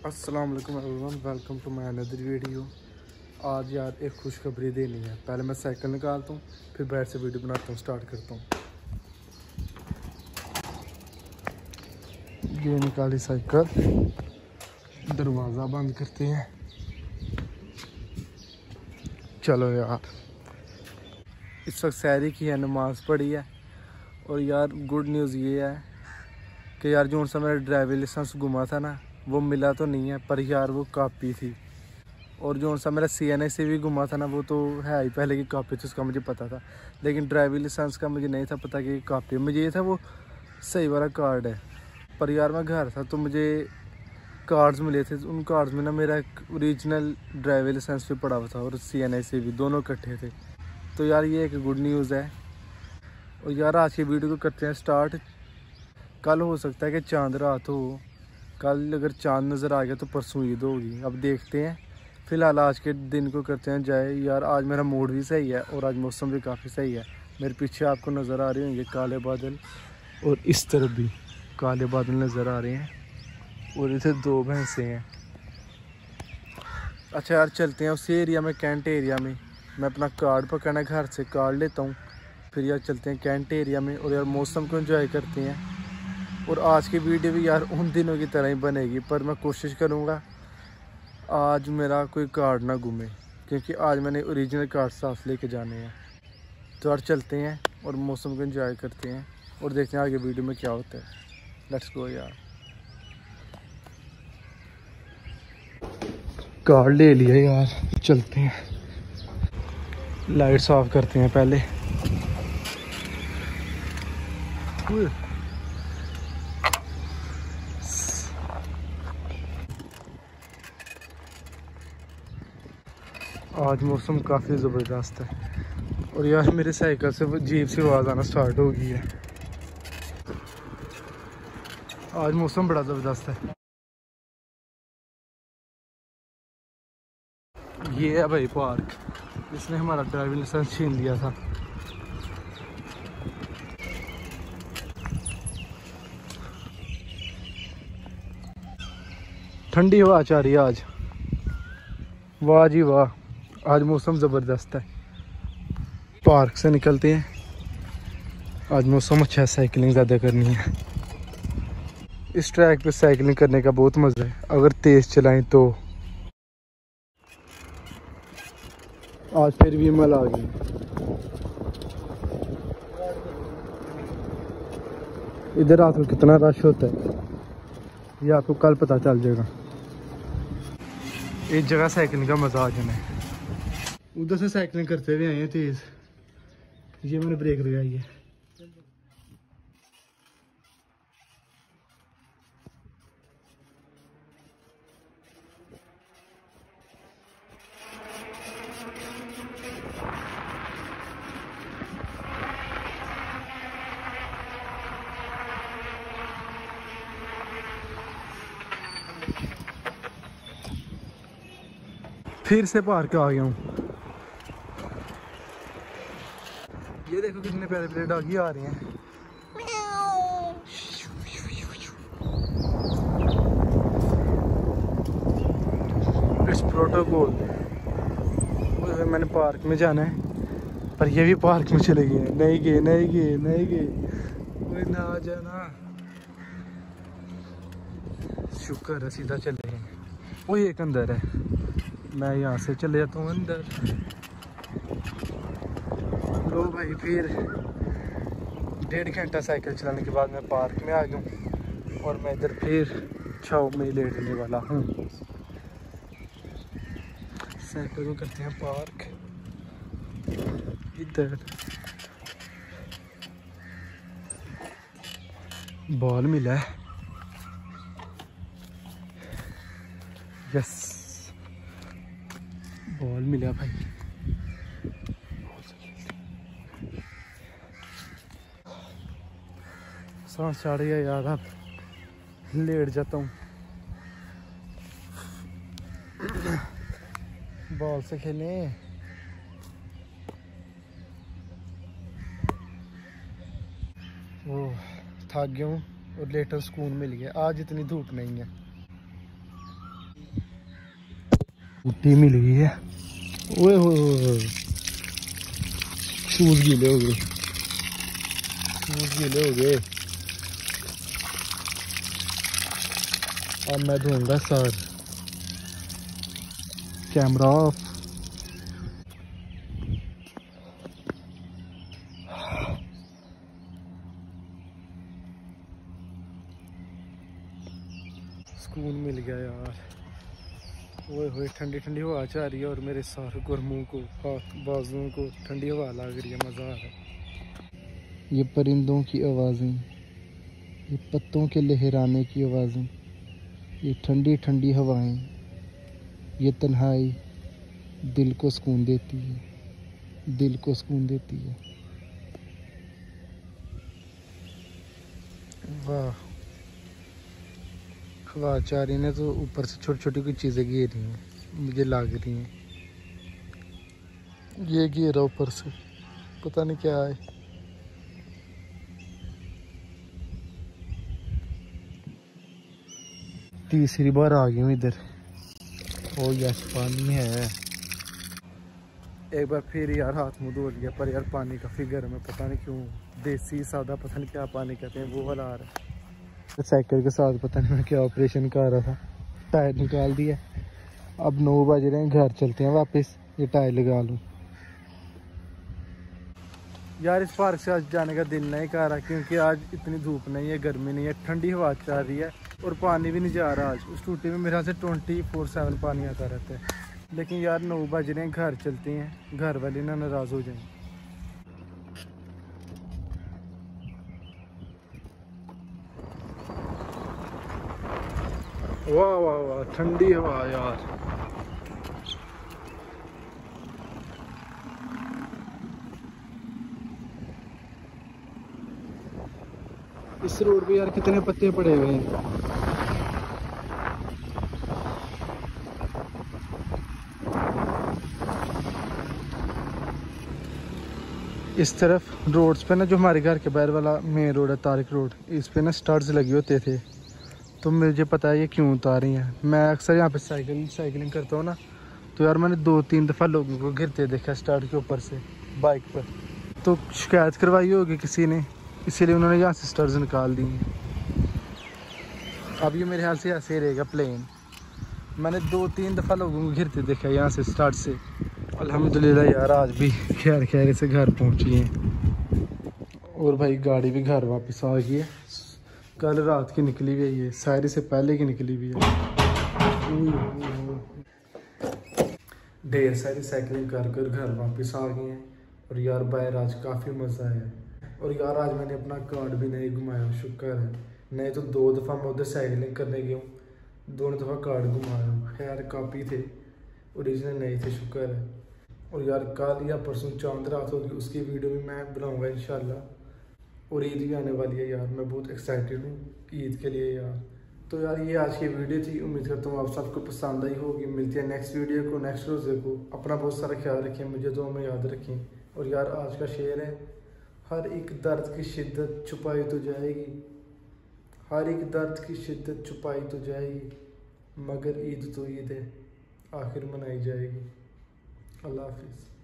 अस्सलाम वालेकुम everyone, welcome to my another video. आज यार एक खुशखबरी देनी है। पहले मैं साइकिल निकालता हूँ, फिर बैठ से वीडियो बनाता हूँ, स्टार्ट करता हूँ। ये निकाली साइकिल, दरवाज़ा बंद करते हैं। चलो यार, इस वक्त सैरी की है, नमाज़ पढ़ी है। और यार गुड न्यूज़ ये है कि यार जो सा मेरा ड्राइविंग लाइसेंस गुमा था ना, वो मिला तो नहीं है, पर यार वो कॉपी थी। और जो सा मेरा CNA से भी गुमा था ना, वो तो है ही पहले की कॉपी थी, उसका मुझे पता था। लेकिन ड्राइविंग लाइसेंस का मुझे नहीं था पता कि कॉपी, मुझे ये था वो सही वाला कार्ड है। पर यार मैं घर था तो मुझे कार्ड्स मिले थे, उन कार्ड्स में ना मेरा एक ओरिजिनल ड्राइविंग लाइसेंस भी पड़ा हुआ था और CNA से भी, दोनों इकट्ठे थे। तो यार ये एक गुड न्यूज़ है। और यार आज की वीडियो को करते हैं स्टार्ट। कल हो सकता है कि चांद रात हो, कल अगर चांद नज़र आ गया तो परसों ईद होगी, अब देखते हैं। फ़िलहाल आज के दिन को करते हैं जाए। यार आज मेरा मूड भी सही है और आज मौसम भी काफ़ी सही है। मेरे पीछे आपको नज़र आ रहे होंगे काले बादल, और इस तरफ भी काले बादल नज़र आ रहे हैं, और इधर 2 भैंसे हैं। अच्छा यार चलते हैं उसी एरिया में, कैंट एरिया में। मैं अपना कार्ड पकड़ना घर से कार्ड लेता हूँ, फिर यार चलते हैं कैंट एरिया में और यार मौसम को एंजॉय करते हैं। और आज की वीडियो भी यार उन दिनों की तरह ही बनेगी, पर मैं कोशिश करूँगा आज मेरा कोई कार्ड ना घूमे, क्योंकि आज मैंने ओरिजिनल कार्ड साथ लेके जाने हैं। तो यार चलते हैं और मौसम को एंजॉय करते हैं और देखते हैं आगे वीडियो में क्या होता है। लेट्स गो यार। कार्ड ले लिया यार, चलते हैं। लाइट्स ऑफ करते हैं पहले। आज मौसम काफ़ी ज़बरदस्त है। और यार मेरे साइकिल से वो जीप से आवाज़ आना स्टार्ट हो गई है। आज मौसम बड़ा ज़बरदस्त है। ये है भाई पार्क, इसने हमारा ड्राइविंग लाइसेंस छीन लिया था। ठंडी हवा चल रही है आज, वाह जी वाह, आज मौसम ज़बरदस्त है। पार्क से निकलते हैं, आज मौसम अच्छा है, साइकिलिंग ज़्यादा करनी है। इस ट्रैक पे साइकिलिंग करने का बहुत मज़ा है अगर तेज़ चलाएं तो। आज फिर भी मल आ गई। इधर रात को कितना रश होता है ये आपको कल पता चल जाएगा। एक जगह साइकिलिंग का मज़ा आ जाना है। उधर से साइकिलिंग करते हुए आए हैं तेज़, ये मैंने ब्रेक लगाई है। फिर से पार्क आ गया हूँ। ये देखो कितने प्यारे प्यारे डॉगी आ रहे हैं। It's protocol. मैंने पार्क में जाना है, पर ये भी पार्क में चले गए। नहीं गए नहीं गए नहीं गए, कोई ना आ जाना। शुक्र है सीधा चले गए। वो एक अंदर है, मैं यहाँ से चले जाता हूँ अंदर। लो भाई, फिर 1.5 घंटा साइकिल चलाने के बाद मैं पार्क में आ गया हूँ और मैं इधर फिर छाव में लेटने वाला हूँ। साइकिल को करते हैं पार्क इधर। बॉल मिला है, यस बॉल मिला भाई। सांस चढ़ गया यार, अब लेट जाता हूँ। बॉल से खेलें। ओह थक गया हूँ और लेटर सुकून मिल गया। आज इतनी धूप नहीं है। छुट्टी मिल गई है। ओए हो शूज गीले हो गए, शूज गीले हो गए। अब मैं धोऊंगा सर। Camera off. सुकून मिल गया यार। ओए होए ठंडी ठंडी हवा जा रही है और मेरे सर को, मुंह को, हाथ बाजुओं को ठंडी हवा लग रही है। मज़ा आ रहा है। ये परिंदों की आवाज़ें, ये पत्तों के लहराने की आवाज़ें, ये ठंडी ठंडी हवाएं, ये तन्हाई दिल को सुकून देती है, दिल को सुकून देती है। वाह, हवा चारी ने तो ऊपर से छोटी छोटी कुछ चीज़ें गिरी हैं, मुझे लग रही हैं। ये गिरा ऊपर से, पता नहीं क्या है। तीसरी बार आ गई हूँ इधर। ओ यस पानी है। एक बार फिर यार हाथ मुंह धो लिया, पर यार पानी काफ़ी गर्म है। पता नहीं क्यों, देसी सादा पता नहीं क्या पानी कहते हैं, वो वाला आ रहा है। साइकिल के साथ पता नहीं मैं क्या ऑपरेशन कर रहा था, टायर निकाल दिया। अब 9 बज रहे हैं, घर चलते हैं वापस, ये टायर लगा लूँ। यार इस पार्क से आज जाने का दिल नहीं कर रहा, क्योंकि आज इतनी धूप नहीं है, गर्मी नहीं है, ठंडी हवा चल रही है और पानी भी नहीं जा रहा। आज उस टूटी में मेरे ख्याल से 24/7 पानी आता रहता है। लेकिन यार 9 बज रहे हैं, घर चलते हैं, घर वाले ना नाराज़ हो जाएं। वाह वाह वाह ठंडी हवा यार। इस रोड पे यार कितने पत्ते पड़े हुए हैं। इस तरफ रोड्स पे ना, जो हमारे घर के बाहर वाला मेन रोड है, तारिक रोड, इस पे ना स्टड्स लगे होते थे। तो मुझे पता है ये क्यों उतारी हैं। मैं अक्सर यहाँ पे साइकिलिंग करता हूँ ना, तो यार मैंने 2-3 दफ़ा लोगों को गिरते देखा स्टड के ऊपर से बाइक पर। तो शिकायत करवाई होगी किसी ने, इसीलिए उन्होंने यहाँ से स्टड्स निकाल दी हैं। अब ये मेरे ख्याल से ऐसे ही रहेगा प्लेन। मैंने 2-3 दफ़ा लोगों को गिरते देखा यहाँ से स्टार्ट से। अल्हम्दुलिल्लाह यार आज भी खैर से घर पहुँची हैं। और भाई गाड़ी भी घर वापस आ गई है। कल रात की निकली हुई है, ये शायरी से पहले की निकली हुई है। ढेर सारी साइकिलिंग कर घर वापस आ गए हैं। और यार बाहर आज काफ़ी मज़ा आया। और यार आज मैंने अपना कार्ड भी नहीं घुमाया, शुक्र है। नहीं तो 2 दफ़ा मैं उधर साइकिलिंग करने गया हूँ, दोनों दफ़ा कार्ड घुमाया हूँ। खैर कापी थे, ओरिजिनल नहीं थे, शुक्र है। और यार कल या परसों चांद रात होगी, उसकी वीडियो भी मैं बनाऊँगा इंशाल्लाह। और ईद भी आने वाली है यार, मैं बहुत एक्साइटेड हूँ ईद के लिए यार। तो यार ये आज की वीडियो थी, उम्मीद करता हूँ आप सबको पसंद आई होगी। मिलती है नेक्स्ट वीडियो को, नेक्स्ट रोज़े को। अपना बहुत सारा ख्याल रखें, मुझे दुआ में याद रखें। और यार आज का शेर है, हर एक दर्द की शिद्दत छुपाई तो जाएगी, हर एक दर्द की शिद्दत छुपाई तो जाएगी, मगर ईद तो ईद है, आखिर मनाई जाएगी। अल्लाह हाफिज़।